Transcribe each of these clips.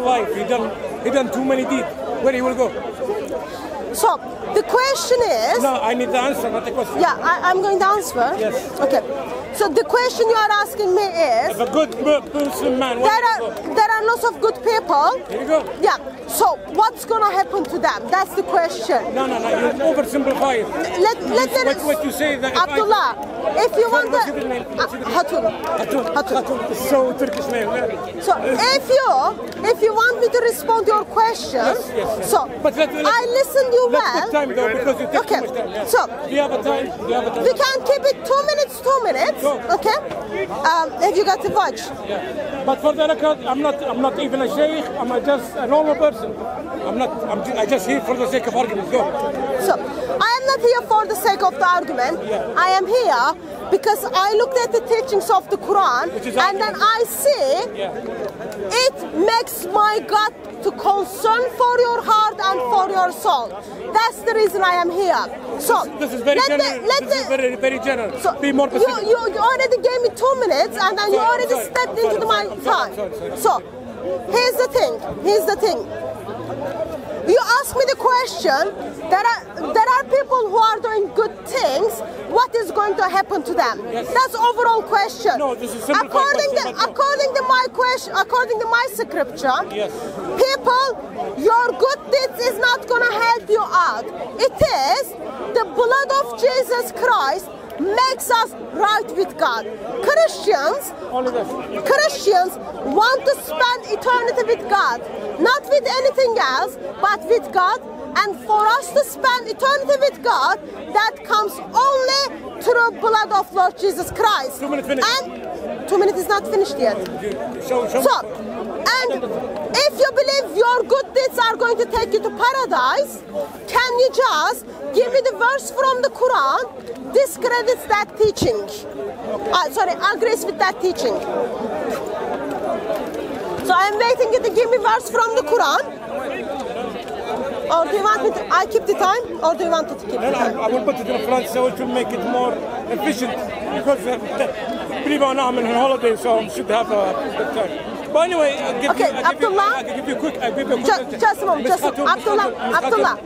life, he done too many deeds, where he will go? So, the question is... No, I need the answer, not the question. Yeah, I'm going to answer. Yes. Okay. So the question you are asking me is... If a good Muslim man... There are lots of good people. Here you go. Yeah. So what's going to happen to them? That's the question. No, you oversimplify it. What you say that... Abdullah, if you want the... Hatun. It's so Turkish name. So if you want me to respond to your question, yes. So but I listened you well. Let's take time though, because you take too much time. Yeah. So do you have a time? We can keep it 2 minutes. Go. Okay. If you got to watch. Yeah. But for the record, I'm not even a sheikh. I'm just a normal person. I just here for the sake of argument. Go. So I am not here for the sake of the argument. Yeah. I am here because I looked at the teachings of the Quran, and then I see it makes my God to concern for your heart and for your soul. That's the reason I am here. So this is very general. This is very general. So be more specific. You already gave me 2 minutes, and then you already stepped into my time. Sorry. So here's the thing. You ask me the question, there are people who are doing good things, what is going to happen to them? Yes. That's overall question. No, this is simple according to my question, according to my scripture, yes. People, your good deeds is not going to help you out. It is the blood of Jesus Christ makes us right with God. Christians want to spend eternity with God, not with anything else, but with God. And for us to spend eternity with God, that comes only through blood of Lord Jesus Christ. 2 minutes finished. And 2 minutes is not finished yet. So, and if you believe your good deeds are going to take you to paradise, can you just give me the verse from the Quran discredits that teaching? Agrees with that teaching. So I'm waiting you to give me verse from the Quran. Or do you want me to keep the time? Or do you want to keep the time? I will put it in front so it will make it more efficient. Because believe it or not, I'm on holiday, so I should have a good time. But anyway, I'll give you a quick just a moment, Abdullah.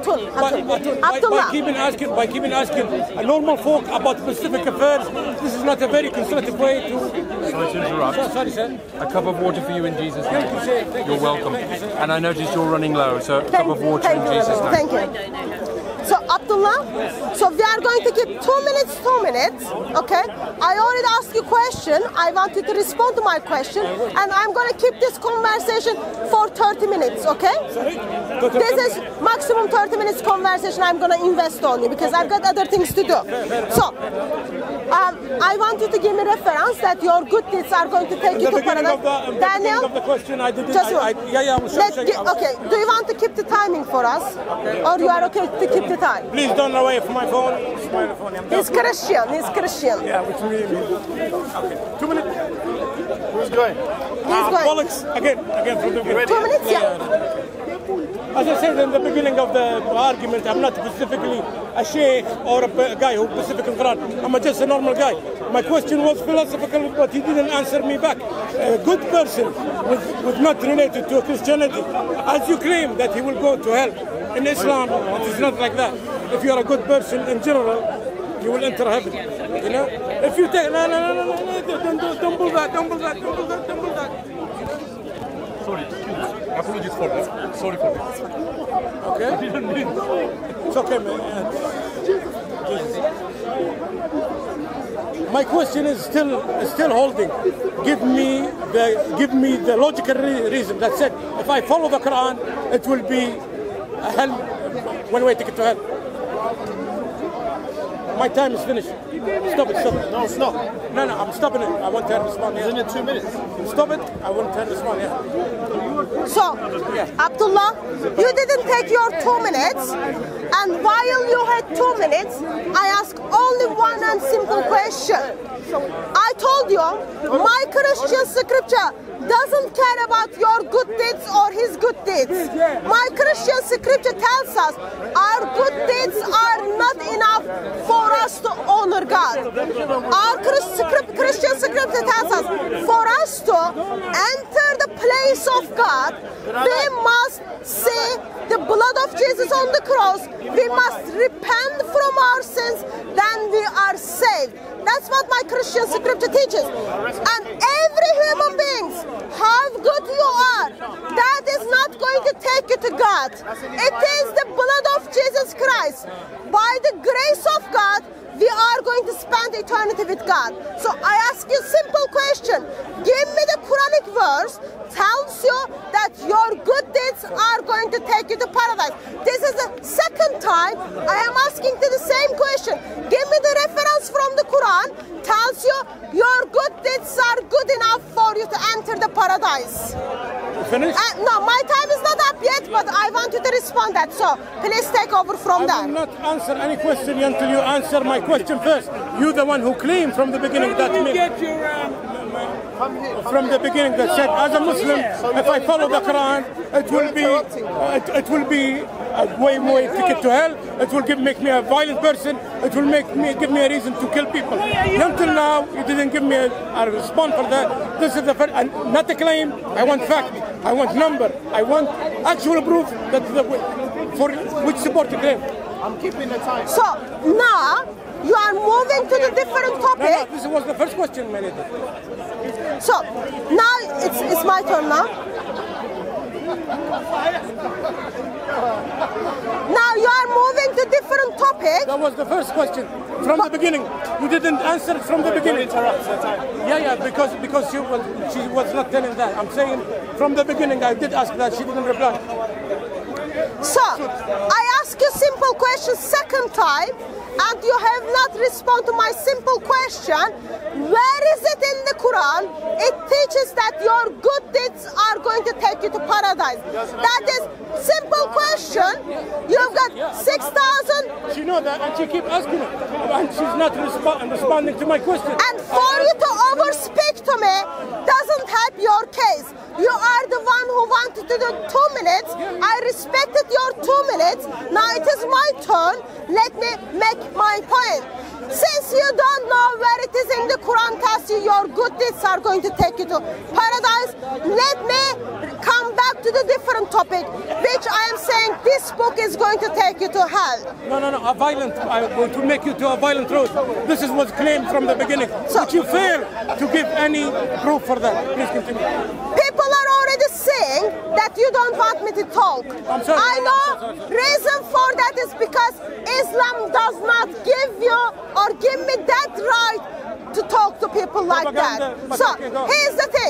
By keeping asking a normal folk about specific affairs, this is not a very constructive way to... Sorry to interrupt. Sorry, sir. A cup of water for you in Jesus' name. Thank you, sir. You're welcome. And I noticed you're running low, so a cup of water in Jesus' name. Thank you. So Abdullah, so we are going to keep 2 minutes, okay? I already asked you a question. I want you to respond to my question, and I'm going to keep this conversation for 30 minutes, okay? Sorry? This is maximum 30 minutes conversation I'm going to invest on you because I've got other things to do. So, I want you to give me reference that your good deeds are going to take you to paradise. Daniel, of the question, I didn't. Okay, do you want to keep the timing for us? Okay. Or you are okay to keep the time? Please don't away from my phone. It's my phone. He's Christian. Yeah, which means. Okay. 2 minutes. Who's going? He's going. Polemics, again from the beginning. 2 minutes, yeah. As I said in the beginning of the argument, I'm not specifically a sheikh or a guy who specifically Quran. I'm just a normal guy. My question was philosophical, but he didn't answer me back. A good person was not related to Christianity. As you claim that he will go to hell. In Islam, it is not like that. If you are a good person in general, you will enter heaven. You know? If you take don't bull that. Sorry, apologies for that. Sorry for that. Okay? I didn't mean. It's okay, man. My question is still holding. Give me the logical reason that said if I follow the Quran, it will be a hell, one way ticket to hell. My time is finished. Stop it. No, it's not. No, I'm stopping it. I want to respond. Isn't it 2 minutes? Stop it. I want to respond. Yeah. So, Abdullah, you didn't take your 2 minutes, and while you had 2 minutes, I asked only one and simple question. I told you, my Christian scripture doesn't care about your good deeds or his good deeds. My Christian scripture tells us our good deeds are not enough for us to honor God. Our Christian scripture scripture tells us, for us to enter the place of God, we must see the blood of Jesus on the cross. We must repent from our sins, then we are saved. That's what my Christian scripture teaches. And every human being, how good you are, that is not going to take you to God. It is the blood of Jesus Christ. By the grace of God, we are going to spend eternity with God. So I ask you a simple question. Give me the Quranic verse tells you that your good deeds are going to take you to paradise. This is the second time I am asking you the same question. Give me the reference from the Quran tells you your good deeds are good enough for you to enter the paradise. Finished? No, my time is not up yet, but I want you to respond that. So please take over from there. I will not answer any question until you answer my question first. You're the one who claimed from the beginning that from the beginning that said, as a Muslim, if I follow the Quran, it will be a way ticket to hell. It will make me a violent person. It will give me a reason to kill people. Until now, you didn't give me a response for that. This is the first, not a claim. I want fact. I want number. I want actual proof that for which support the claim. I'm keeping the time. So now you are moving to the different topic. No, this was the first question, my lady. So now it's my turn now. Now you are moving to different topic. That was the first question from the beginning. You didn't answer it from the beginning. Yeah, because she was not telling that. I'm saying from the beginning I did ask that. She didn't reply. So I ask you simple question second time, and you have not responded to my simple question. Where is it in the Quran? It teaches that your good deeds are going to take you to paradise. That is simple question. You've got 6,000. She knows that, and she keeps asking it, and she's not responding to my question. And for you to overspeak to me doesn't help your case. You are the one who wanted to do 2 minutes. I respected your 2 minutes. Now it is my turn. Let me make my point. Since you don't know where it is in the Quran tells you your good deeds are going to take you to paradise, let me come back to the different topic, which I am saying this book is going to take you to hell. No, I want to make you to a violent road. This is what's claimed from the beginning. So, but you fail to give any proof for that. Please continue. People are already saying that you don't want me to talk. I'm sorry. I know reason for that is because Islam does not give you or give me that right to talk to people like that. So here's the thing.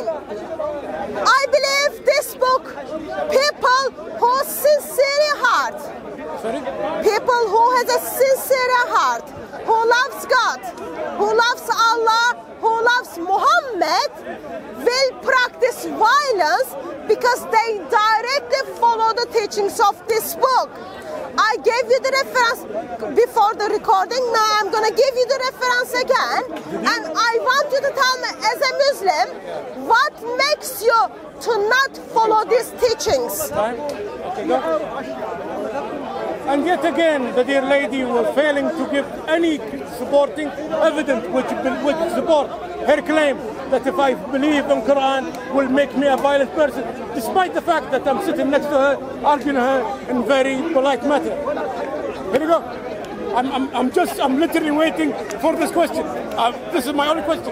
I believe this book, people who sincere heart, people who has a sincere heart, who loves God, who loves Allah, who loves Muhammad, will practice violence because they directly follow the teachings of this book. I gave you the reference before the recording. Now I'm going to give you the reference again. And I want you to tell me, as a Muslim, what makes you to not follow these teachings? Okay, go. And yet again, the dear lady was failing to give any supporting evidence which support her claim that if I believe in Quran will make me a violent person, despite the fact that I'm sitting next to her, arguing her in very polite manner. Here we go. I'm literally waiting for this question. This is my only question.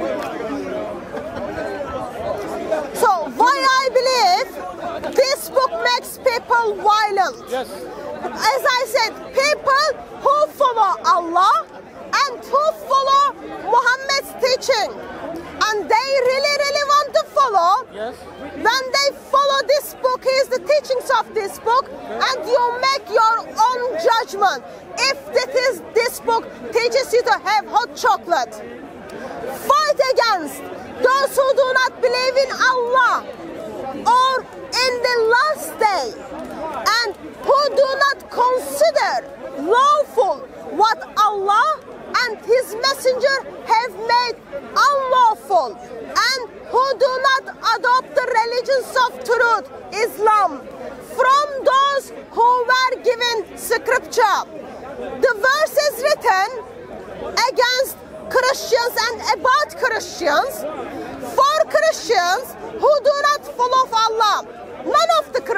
So why I believe this book makes people violent? Yes. As I said, people who follow Allah and who follow Muhammad's teaching, and they really want to follow. Yes. When they follow this book, here's the teachings of this book, and you make your own judgment. If this book teaches you to have hot chocolate, fight against those who do not believe in Allah or in the last day, and who do not consider lawful what Allah and His Messenger have made unlawful, and who do not adopt the religions of truth, Islam, from those who were given scripture. The verse is written against Christians and about Christians,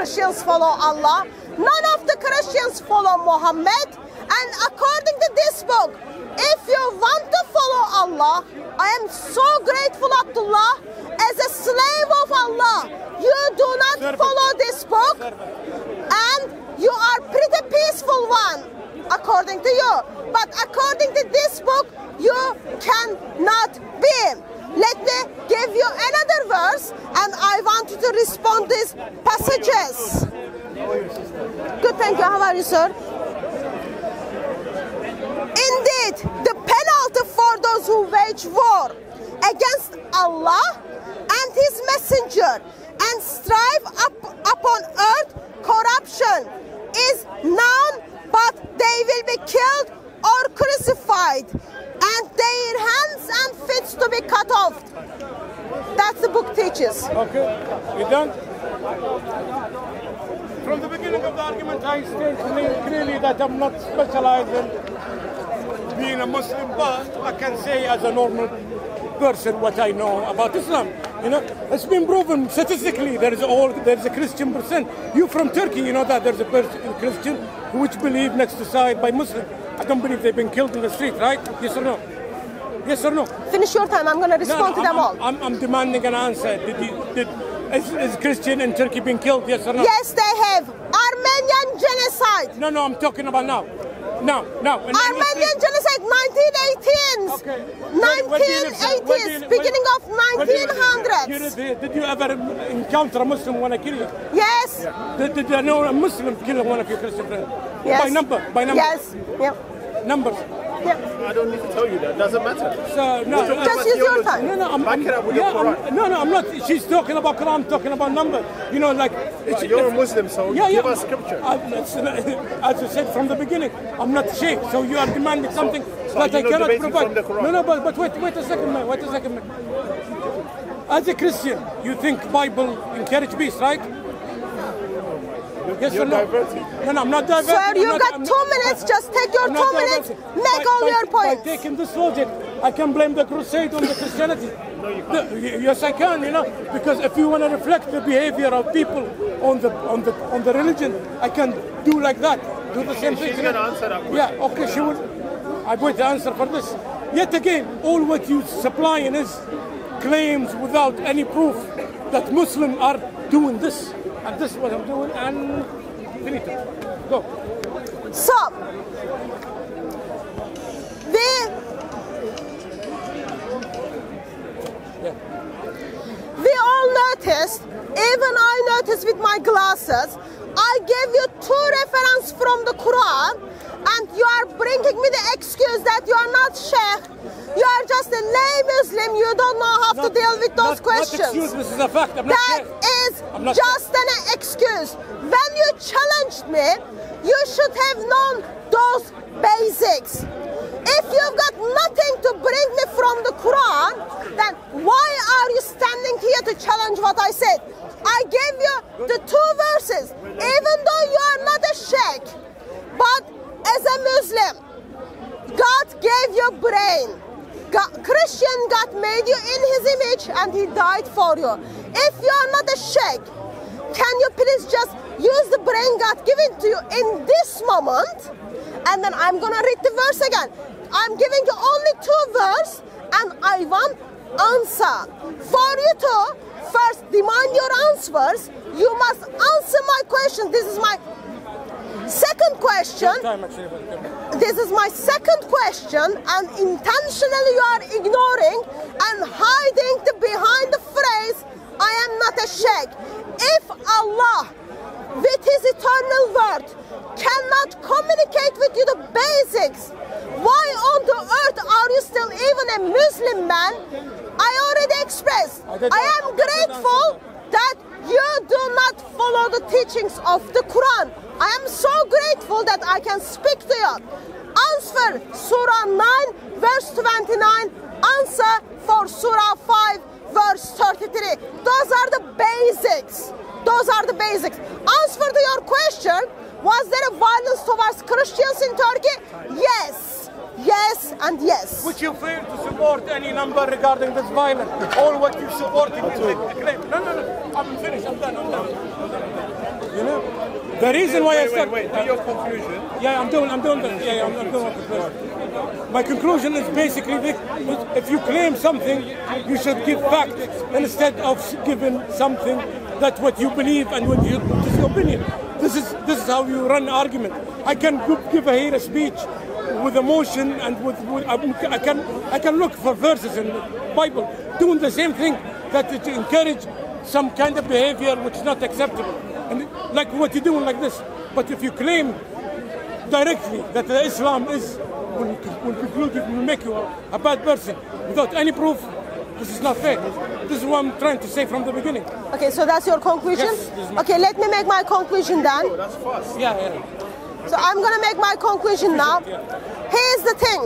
Christians follow Allah. None of the Christians follow Muhammad. And according to this book, if you want to follow Allah, I am so grateful, Abdullah, as a slave of Allah. You do not follow this book, and you are pretty peaceful one, according to you. But according to this book, you cannot be. Let me give you another verse, and I want you to respond these passages. Good, thank you. How are you, sir? Indeed, the penalty for those who wage war against Allah and His Messenger and strive upon earth corruption is none but they will be killed or crucified, and their hands and feet to be cut off. That's the book teaches. Okay, you done? From the beginning of the argument, I state clearly that I'm not specialized in being a Muslim, but I can say as a normal person what I know about Islam. You know, it's been proven statistically there is a Christian percent. You from Turkey, you know that there's a Christian which believe next to side by Muslim. I don't believe they've been killed in the street, right? Yes or no? Yes or no? Finish your time. I'm going to respond to them all. I'm demanding an answer. Is Christian in Turkey being killed? Yes or no? Yes, they have. Armenian genocide. No, I'm talking about now. No. Armenian genocide, 1918s. Okay. 1980s, beginning of 1900s. Did you ever encounter a Muslim want to kill you? Yes. Yeah. Did you know a Muslim kill one of your Christian friends? Yes. By number? Yes. Yep. Numbers? Yep. I don't need to tell you that. Doesn't matter. So, no. Just use your time. No, back it up with your Qur'an. No, I'm not. She's talking about Qur'an, I'm talking about numbers. You know, like... You're a Muslim, so give us scripture. As I said from the beginning, I'm not sheikh, so you are demanding something that I cannot provide. From the Qur'an. No, but wait a second, man. As a Christian, you think Bible encourage peace, right? Yes You're or no? diverting. No, I'm not diverting. Sir, you got 2 minutes. Just take your 2 minutes. Make all your points. By taking this logic, I can blame the crusade on the Christianity. No, you can't. Yes, I can. You know, because if you want to reflect the behavior of people on the religion, I can do like that. Do the same thing. She's going to answer that question. Yeah. Okay. She will. I'm going to answer for this. Yet again, all what you supplying is claims without any proof that Muslims are doing this. And this is what I'm doing, and finito. Go. So, we all noticed, even I noticed with my glasses, I gave you 2 references from the Quran, and you are bringing me the excuse that you are not sheikh. You are just a lay Muslim. You don't know how to deal with those questions. Not excuse, this is a fact. I'm not that is just an excuse. When you challenged me, you should have known those basics. If you've got nothing to bring me from the Quran, then why are you standing here to challenge what I said? I gave you the 2 verses, even though you are not a sheikh. But as a Muslim, God gave you brain. Christian God made you in His image and He died for you. If you are not a sheikh, can you please just use the brain God given to you in this moment? And then I'm going to read the verse again. I'm giving you only 2 verses, and I want answer. For you to first demand your answers, you must answer my question. This is my second question. This is my second question, and intentionally you are ignoring and hiding behind the phrase, I am not a sheikh. If Allah, with His eternal word, cannot communicate with you the basics, why on the earth are you still even a Muslim man? I already expressed. I am grateful that you do not follow the teachings of the Quran. I am so grateful that I can speak to you. Answer Surah 9 verse 29. Answer for Surah 5 verse 33. Those are the basics. Those are the basics. Answer to your question, was there a violence towards Christians in Turkey? Yes. yes, and yes. Which you fail to support any number regarding this violence. All what you supporting is a claim. No, I'm finished. I'm done. You know, the reason why I said... Wait, your conclusion? Yeah, I'm doing that. Yeah, I'm doing it. My conclusion is basically that if you claim something, you should give facts instead of giving something that what you believe and what you just your opinion. This is how you run an argument. I can give a speech with emotion and I can look for verses in the Bible doing the same thing that to encourage some kind of behavior which is not acceptable, and like what you're doing like this. But if you claim directly that Islam will make you a bad person without any proof, this is not fair. This is what I'm trying to say from the beginning. Okay, so that's your conclusion? Yes, okay, let me make my conclusion then. Oh, that's fast. Yeah. So I'm going to make my conclusion now. Here's the thing.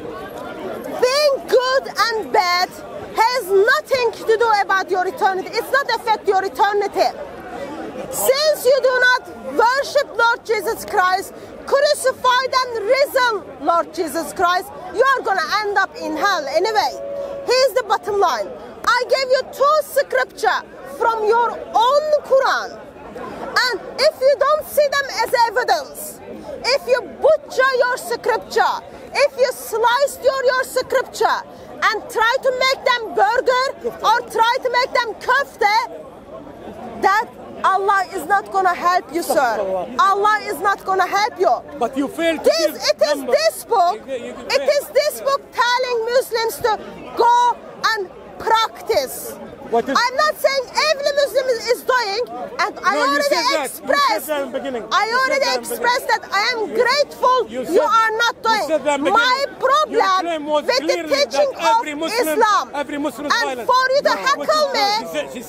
Being good and bad has nothing to do about your eternity. It's not affect your eternity. Since you do not worship Lord Jesus Christ, crucified and risen Lord Jesus Christ, you are going to end up in hell anyway. Here's the bottom line. I gave you 2 scriptures from your own Qur'an. And if you don't see them as evidence, if you butcher your scripture, if you slice your scripture and try to make them burger or try to make them kofte, that Allah is not going to help you, sir. Allah is not going to help you. But you failed to give numbers. This book telling Muslims to go and practice. I'm not saying every Muslim is doing, and I already expressed that I am grateful you are not doing. My problem with the teaching of Islam, and for you to heckle me, is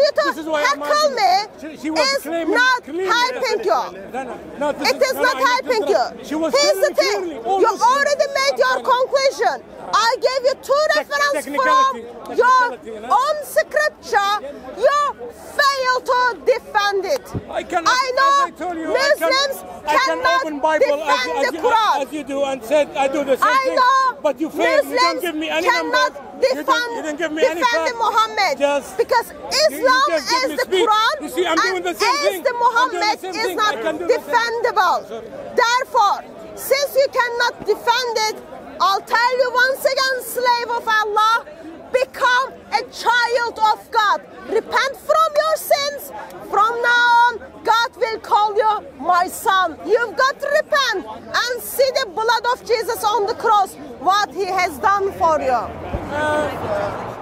not helping you. It is not helping you. Here's the thing, you already made your conclusion. I gave you 2 references from your own scripture. You fail to defend it. I know Muslims cannot defend the Quran. As you do, and said I do the same thing. But you failed. You don't give me any numbers. You didn't give me any facts. Muhammad. Because Islam as the Quran and as the Muhammad is not defendable. Therefore, since you cannot defend it, I'll tell you once again, slave of Allah, become a child of God. Repent from your sins. From now on, God will call you my son. You've got to repent and see the blood of Jesus on the cross, what he has done for you.